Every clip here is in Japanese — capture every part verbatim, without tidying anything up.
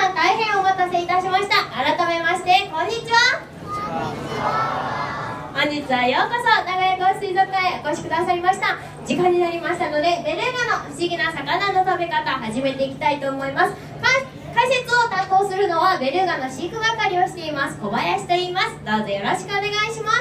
さん大変お待たせいたしました。改めましてこんにちは。本日はようこそ名古屋港水族館へお越しくださいました。時間になりましたので、ベルーガの不思議な魚の食べ方始めていきたいと思います。解説を担当するのはベルーガの飼育係をしています小林と言います。どうぞよろしくお願いします。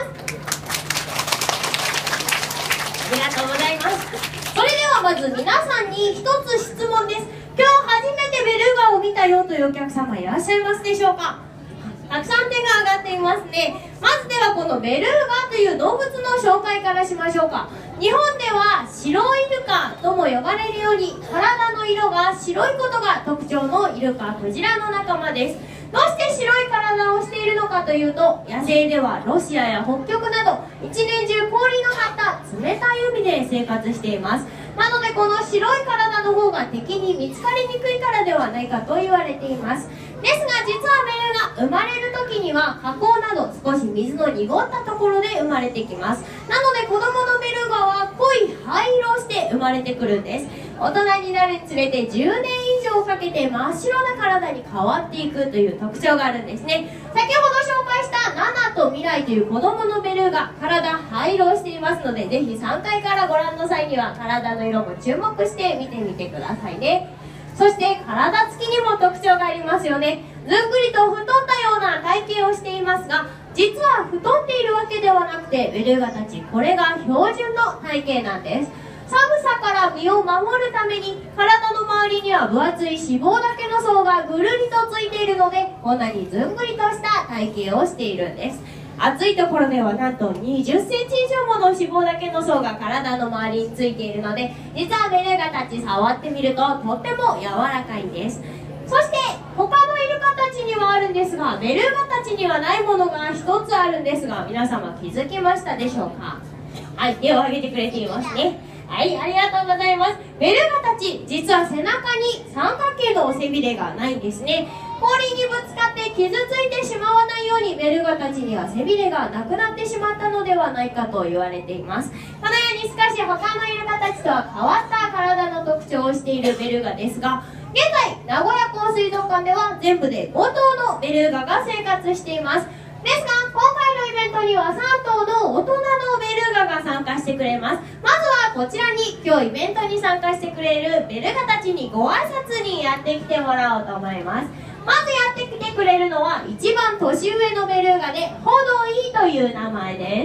ありがとうございます。それではまず皆さんに一つ質問です。今日初めてベルーガを見たよというお客様いらっしゃいますでしょうか。たくさん手が挙がっていますね。まずではこのベルーガという動物の紹介からしましょうか。日本では白イルカとも呼ばれるように体の色が白いことが特徴のイルカクジラの仲間です。どうして白い体をしているのかというと、野生ではロシアや北極など一年中氷の張った冷たい海で生活しています。なのでこの白い体の方が敵に見つかりにくいからではないかと言われています。ですが実はベルーガ生まれる時には河口など少し水の濁ったところで生まれてきます。なので子供のベルーガは濃い灰色をして生まれてくるんです。大人になるにつれてじゅうねん以上かけて真っ白な体に変わっていくという特徴があるんですね。先ほど紹介したナナとミライという子供のベルーガ、体灰色をしていますので、ぜひさんかいからご覧の際には体の色も注目して見てみてくださいね。そして体つきにも特徴がありますよね。ずんぐりと太ったような体型をしていますが、実は太っているわけではなくて、ベルーガたちこれが標準の体型なんです。寒さから身を守るために体の周りには分厚い脂肪だけの層がぐるりとついているので、こんなにずんぐりとした体型をしているんです。暑いところではなんとにじゅっセンチ以上もの脂肪だけの層が体の周りについているので、実はベルーガたち触ってみるととっても柔らかいんです。そして他のイルカたちにはあるんですが、ベルーガたちにはないものが一つあるんですが、皆様気づきましたでしょうか。はい、手を挙げてくれていますね。はい、ありがとうございます。ベルーガたち実は背中に三角形の背びれがないんですね。氷にぶつかって傷ついてしまわないようにベルーガたちには背びれがなくなってしまったのではないかと言われています。このように少し他のイルカたちとは変わった体の特徴をしているベルーガですが、現在名古屋港水族館では全部でごとうのベルーガが生活しています。ですが今回のイベントにはさんとうの大人のベルーガが参加してくれます。まずはこちらに今日イベントに参加してくれるベルーガたちにご挨拶にやってきてもらおうと思います。まずやってきてくれるのは一番年上のベルーガでホドイという名前です。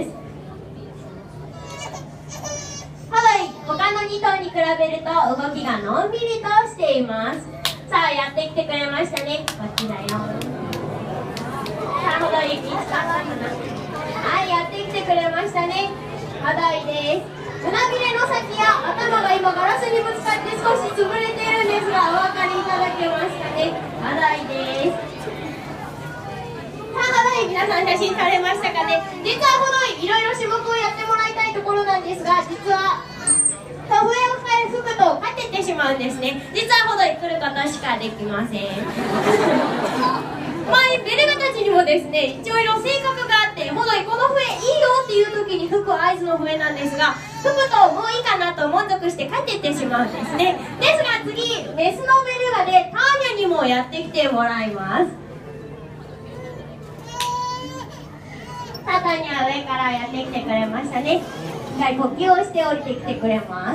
ホドイ、他のにとうに比べると動きがのんびりとしています。さあやってきてくれましたね。こっちだよ。さあホドイ、見つかったかな。はい、やってきてくれましたね。ホドイです。胸びれの先や頭が今ガラスにぶつかって少し潰れているんですが、お分かりいただけますかね。ホドイです。さあホドイ、皆さん写真撮れましたかね。実はホドイいろいろ種目をやってもらいたいところなんですが、実は笛を吹くと勝ててしまうんですね。実はホドイ来ることしかできません。まあ、ベルーガたちにもですね、いろいろ性格があって、ホドイこの笛いいよっていう時に吹く合図の笛なんですが、吹くともういいかなと満足して帰っていってしまうんですね。ですが次、メスのベルーガでターニャにもやってきてもらいます。さあターニャ上からやってきてくれましたね。一回呼吸をして降りてきてくれます。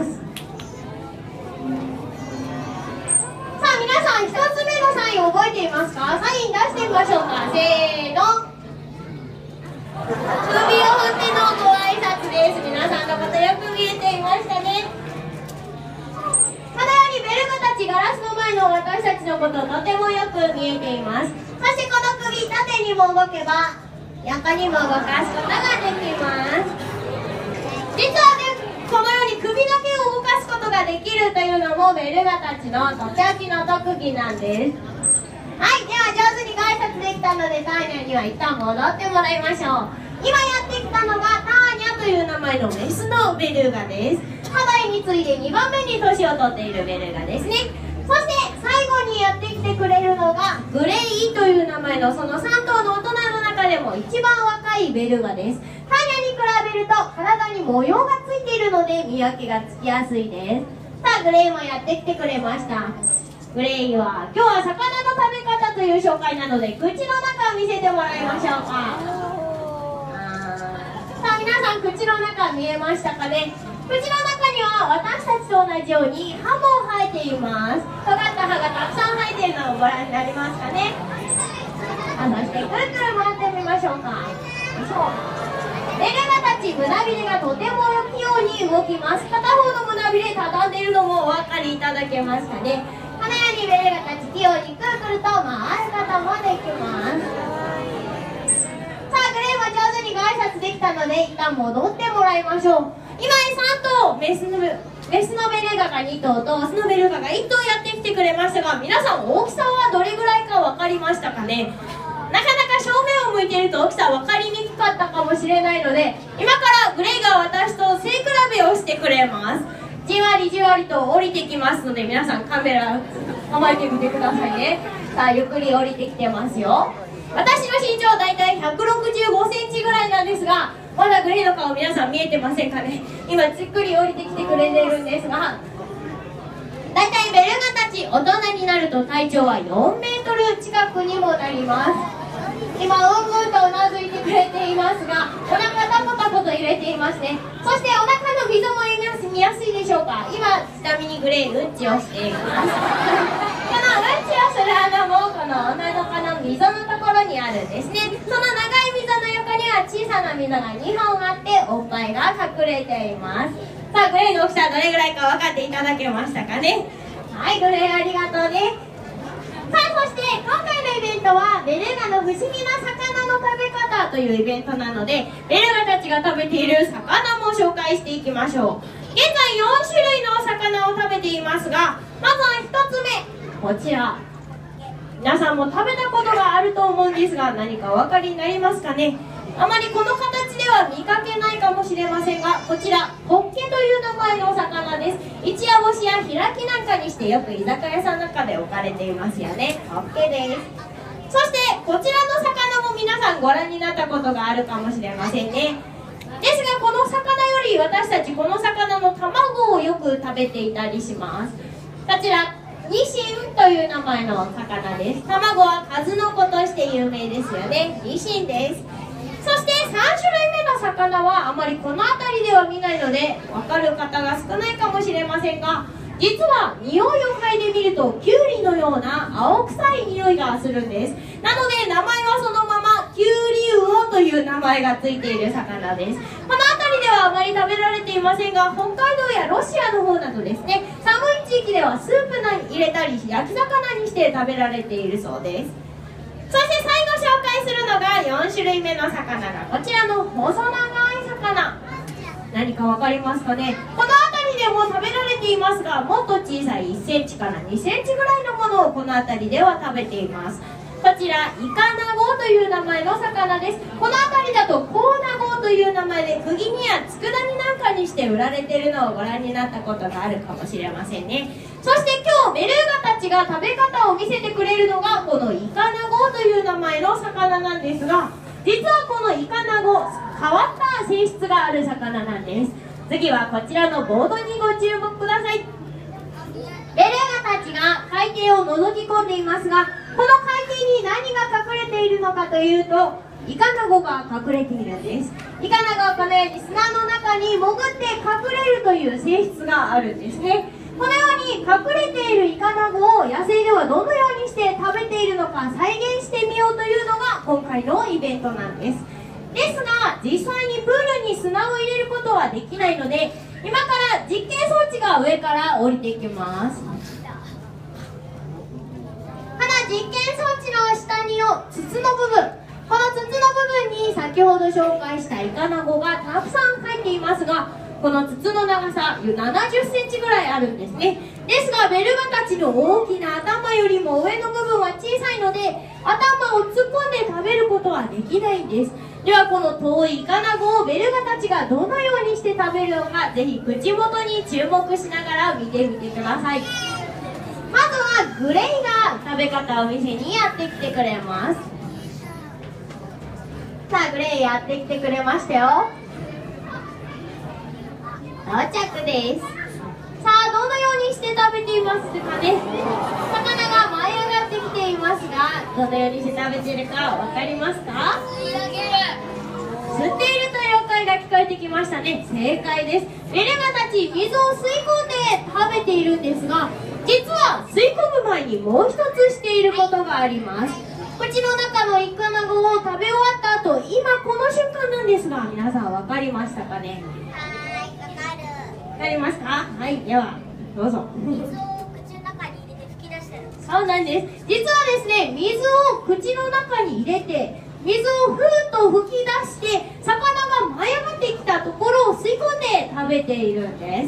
さあ皆さん、ひとつめのサイン覚えていますか。サイン出してみましょうか。せーの、首を振ってのご挨拶です。皆さんのことよく見えていましたね。このようにベルーガたちガラスの前の私たちのこととてもよく見えています。そしてこの首、縦にも動けば横にも動かすことができます。実はね、このように首だけを動かすことができるというのもベルーガたちのとっておきの特技なんです。はい、では上手にご挨拶できたのでターニャには一旦戻ってもらいましょう。今やってきたのがターニャという名前のメスのベルーガです。ホドイに次いでにばんめに年を取っているベルーガですね。そして最後にやってきてくれるのがグレイという名前のそのさんとうの大人の中でも一番若いベルーガです。ターニャに比べると体に模様がついているので見分けがつきやすいです。さあグレイもやってきてくれました。 グレイは今日は魚の食べ方という紹介なので口の中を見せてもらいましょうか。さあ皆さん、口の中見えましたかね。口の中には私たちと同じように歯も生えています。尖った歯がたくさん生えているのをご覧になりますかね。あ、そしてくるくる回ってみましょうか。そうベルガたち、胸びれがとても器用に動きます。片方の胸びれ畳んでいるのもお分かりいただけますかね。このようにベルガたち器用にくるくると回ることもできます。さあグレイも上手にご挨拶できたので一旦戻ってもらいましょう。今さん頭メスのメスのベルガがに頭とオスのベルガがいっ頭やってきてくれましたが、皆さん大きさはどれぐらいか分かりましたかね。なかなか正面を向いていると大きさ分かりにくかったかもしれないので、今からグレイが私と背比べをしてくれます。じわりじわりと降りてきますので、皆さんカメラ構えてみてくださいね。さあゆっくり降りてきてますよ。私の身長だいたいひゃくろくじゅうごセンチぐらいなんですが、まだグレイの顔皆さん見えてませんかね。今じっくり降りてきてくれているんですが、だいたいベルガたち大人になると体長はよんメートル近くにもなります。今うんうんとうなずいてくれていますが、お腹タコタコと入れていますね。そしてお腹の溝も見やすいでしょうか。今ちなみにグレイうんちをしています。このうんちをする穴もこのお腹の溝のところにあるんですね。その長い溝の横には小さな溝がにほんあっておっぱいが隠れています。さあグレイの大きさどれぐらいか分かっていただけましたかね。はい、グレイありがとうね。さあそして今回のイベントはベルガの不思議な魚の食べ方というイベントなので、ベルガたちが食べている魚も紹介していきましょう。現在よんしゅるいのお魚を食べていますが、まずはひとつめ、こちら。皆さんも食べたことがあると思うんですが、何かお分かりになりますかね。あまりこの形では見かけないかもしれませんが、こちらホッケという名前のお魚です。一夜干しや開きなんかにしてよく居酒屋さんなんかで置かれていますよね。ホッケです。そしてこちらの魚も皆さんご覧になったことがあるかもしれませんね。ですがこの魚より私たちこの魚の卵をよく食べていたりします。こちらニシンという名前の魚です。卵は数の子として有名ですよね。ニシンです。そしてさんしゅるいめの魚はあまりこの辺りでは見ないので分かる方が少ないかもしれませんが、実は匂いを嗅いでみるとキュウリのような青臭い匂いがするんです。なので名前はそのままキュウリウオという名前がついている魚です。この辺りではあまり食べられていませんが、北海道やロシアの方などですね、寒い地域ではスープに入れたり焼き魚にして食べられているそうです。そして最後紹介するのがよんしゅるいめの魚がこちらの細長い魚。何か分かりますかね。この辺りでも食べられていますが、もっと小さいいっセンチからにセンチぐらいのものをこの辺りでは食べています。こちらイカナゴという名前の魚です。この辺りだとコウナゴという名前で釘にや佃煮なんかにして売られているのをご覧になったことがあるかもしれませんね。そして今日ベルガたちが食べ方を見せてくれるのがこのイカナゴという名前の魚なんですが、実はこのイカナゴ変わった性質がある魚なんです。次はこちらのボードにご注目ください。ベルガたちが海底を覗き込んでいますが、この海底に何が隠れているのかというと、イカナゴが隠れているんです。イカナゴはこのように砂の中に潜って隠れるという性質があるんですね。このように隠れているイカナゴを野生ではどのようにして食べているのか再現してみようというのが今回のイベントなんです。ですが実際にプールに砂を入れることはできないので、今から実験装置が上から降りていきます。この実験装置の下にの筒の部分、この筒の部分に先ほど紹介したイカナゴがたくさん入っていますが、この筒の長さななじゅっセンチぐらいあるんですね。ですがベルガたちの大きな頭よりも上の部分は小さいので、頭を突っ込んで食べることはできないんです。ではこの遠いイカナゴをベルガたちがどのようにして食べるのか、ぜひ口元に注目しながら見てみてください。まずはグレイが食べ方を見せにやってきてくれます。さあグレイやってきてくれましたよ。到着です。さあどどのようにして食べていますかね。魚が舞い上がってきていますが、どのようにして食べているかわかりますか？吸い上げる。吸っているという声が聞こえてきましたね。正解です。ベルガたち、水を吸い込んで食べているんですが、実は吸い込む前にもう一つしていることがあります。口の中のイカナゴを食べ終わった後、今この瞬間なんですが、皆さん分かりましたかね？ はい、わかる。 分かりますか？はい、ではどうぞ。 水を口の中に入れて吹き出してる。 そうなんです。実はですね、水を口の中に入れて、水をふーっと吹き出して、魚が舞い上がってきたところを吸い込んで食べているんです。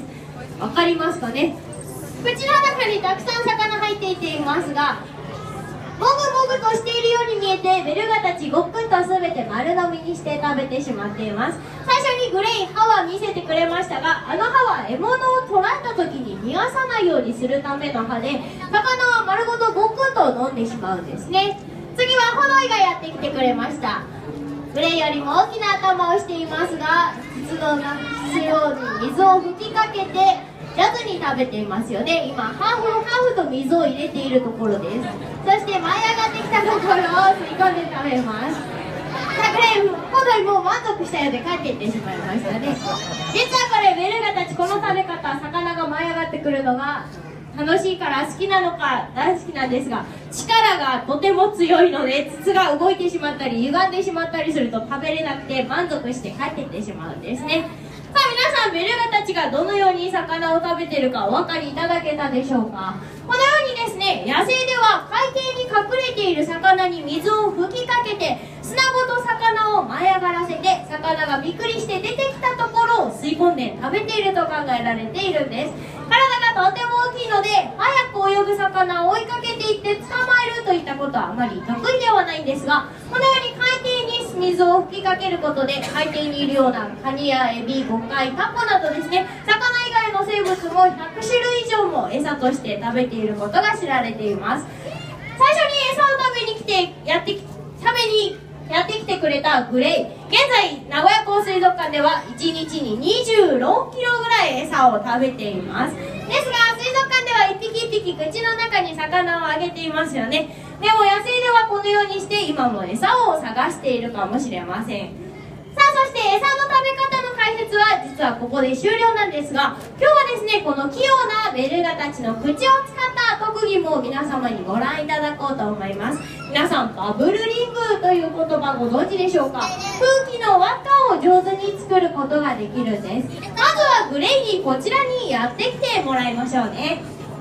わかりますかね？口の中にたくさん魚入っていていますが、もぐもぐとしているように見えて、ベルガたちごっくんと全て丸飲みにして食べてしまっています。最初にグレイ歯は見せてくれましたが、あの歯は獲物を捕らえた時に逃がさないようにするための歯で、魚は丸ごとごっくんと飲んでしまうんですね。次はホノイがやってきてくれました。グレイよりも大きな頭をしていますが、筒の筒ように水を吹きかけて上手に食べていますよね。今ハーフハーフと水を入れているところです。そして舞い上がってきたところを吸い込んで食べます。さあグレイ、ホノイもう満足したようで帰っていってしまいましたね。実はこれベルガたち、この食べ方、魚が舞い上がってくるのが楽しいから好きなのか大好きなんですが、力がとても強いので、筒が動いてしまったり歪んでしまったりすると食べれなくて満足して帰っていってしまうんですね。さあ皆さん、ベルガたちがどのように魚を食べているかお分かりいただけたでしょうか？このようにですね、野生では海底に隠れている魚に水を吹きかけて、砂ごと魚を舞い上がらせて、魚がびっくりして出てきたところを吸い込んで食べていると考えられているんです。体がとても大きいので、早く泳ぐ魚を追いかけていって捕まえるといったことはあまり得意ではないんですが、このように海底に水を吹きかけることで、海底にいるようなカニやエビ、ゴカイ、タコなどですね、魚以外の生物もひゃくしゅるい以上も餌として食べていることが知られています。最初に餌を食べに来てやってき食べにやってきてくれたグレイ、現在名古屋港水族館ではいちにちににじゅうろっキロぐらい餌を食べています。ですが水族館ではいっぴきいっぴき口の中に魚をあげていますよね。でも野生ではこのようにして今も餌を探しているかもしれません。さあそして餌の食べ方の解説は実はここで終了なんですが、今日はですね、この器用なベルガたちの口を使った特技も皆様にご覧いただこうと思います。皆さん、バブルリングという言葉ご存知でしょうか？空気の輪っかを上手に作ることができるんです。まずはグレイにこちらにやってきてもらいましょうね。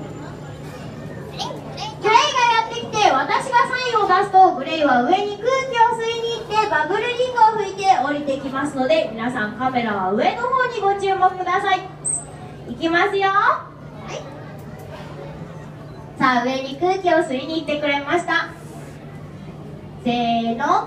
グレイがやってきて、私がサインを出すとグレイは上に空気を吸いに行ってバブルリングを吹いて降りてきますので、皆さんカメラは上の方にご注目ください。いきますよ。はい、さあ上に空気を吸いに行ってくれました。せーの、よいしょ。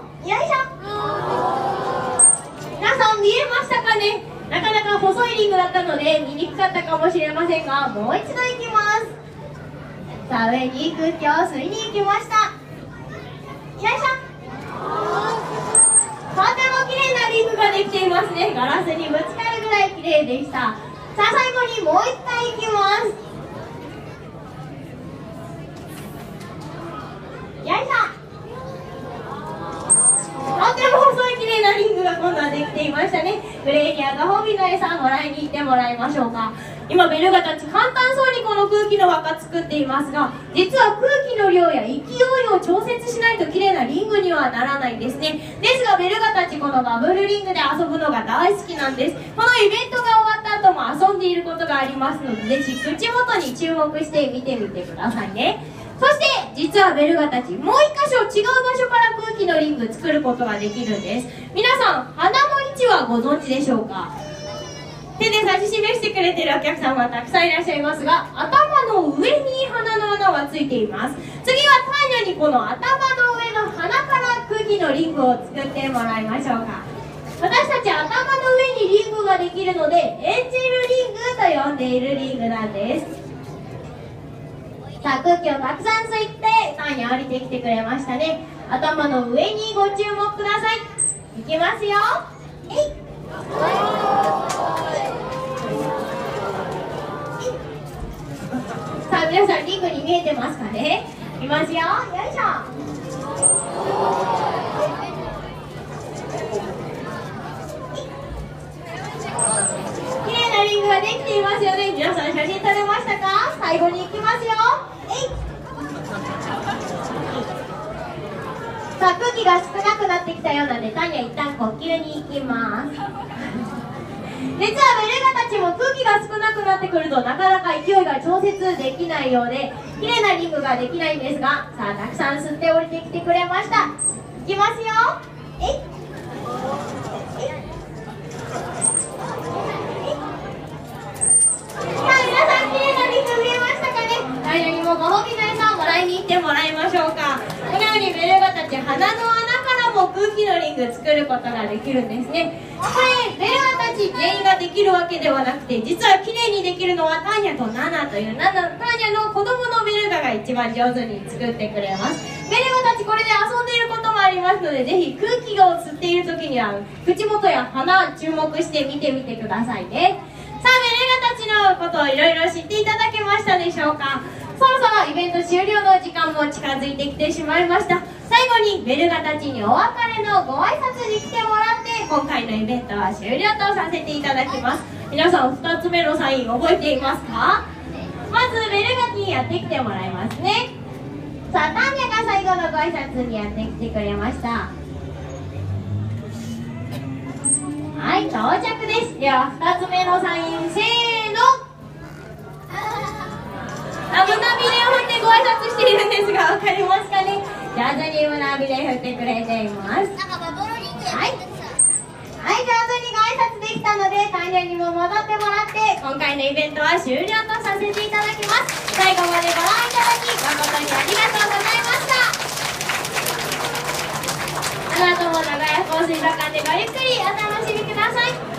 皆さん見えましたかね？なかなか細いリングだったので見にくかったかもしれませんが、もう一度いきます。さあ上に空気を吸いに行きました。よいしょ。とても綺麗なリングができていますね。ガラスにぶつかるぐらい綺麗でした。さあ最後にもう一回いきます。よいしょ。とても細い綺麗なリングが今度はできていましたね。グレイにはご褒美の餌もらいに行ってもらいましょうか。今ベルガたち簡単そうにこの空気の輪っか作っていますが、実は空気の量や勢いを調節しないと綺麗なリングにはならないんですね。ですがベルガたちこのバブルリングで遊ぶのが大好きなんです。このイベントが終わった後も遊んでいることがありますので、ぜひ口元に注目して見てみてくださいね。そして実はベルガたちもう一箇所違う場所から空気のリング作ることができるんです。皆さん鼻の位置はご存知でしょうか？手で指し示してくれているお客さんはたくさんいらっしゃいますが、頭の上に鼻の穴はついています。次はタイヤにこの頭の上の鼻から空気のリングを作ってもらいましょうか。私たち頭の上にリングができるのでエンジェルリングと呼んでいるリングなんです。さあ空気をたくさん吸ってタイに降りてきてくれましたね。頭の上にご注目ください。いきますよ。えい。ささあ皆さんリングに見えてますかね。いきますよ、よいしょ。綺麗なリングができていますよね。皆さん写真撮れましたか。最後に行きますよ。えい。さあ空気が少なくなってきたようなのでタニア一旦呼吸に行きます実はベルガたちも空気が少なくなってくるとなかなか勢いが調節できないようで綺麗なリングができないんですが、さあたくさん吸って降りてきてくれました。いきますよ。えい。さあ皆さん綺麗なリング見えましたかね。来年にもご褒美の餌をもらいに行ってもらいましょうか。このようにベルガたち鼻の穴からも空気のリング作ることができるんですね。これベルガたち全員ができるわけではなくて、実は綺麗にできるのはターニャとナナというナナターニャの子供のベルガが一番上手に作ってくれます。ベルガたちこれで遊んでいることもありますので、ぜひ空気を吸っている時には口元や鼻注目して見てみてくださいね。さあベルガたちのことをいろいろ知っていただけましたでしょうか。そろそろイベント終了の時間も近づいてきてしまいました。最後にベルガたちにお別れのご挨拶に来てもらって今回のイベントは終了とさせていただきます。皆さんふたつめのサイン覚えていますか。まずベルガにやってきてもらいますね。さあターニャが最後のご挨拶にやってきてくれました。はい、到着です。ではふたつめのサイン、せーの。あ、胸びれを振ってご挨拶しているんですが分かりますかね。上手に胸びれ振ってくれています。 なんかバブルリングやはい、はい、上手にご挨拶できたのでタイヤにも戻ってもらって今回のイベントは終了とさせていただきます。最後までご覧いただき誠にありがとうございました。あなたも長屋放水路館でごゆっくりお楽しみください。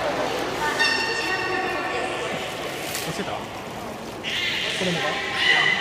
してた？子供が？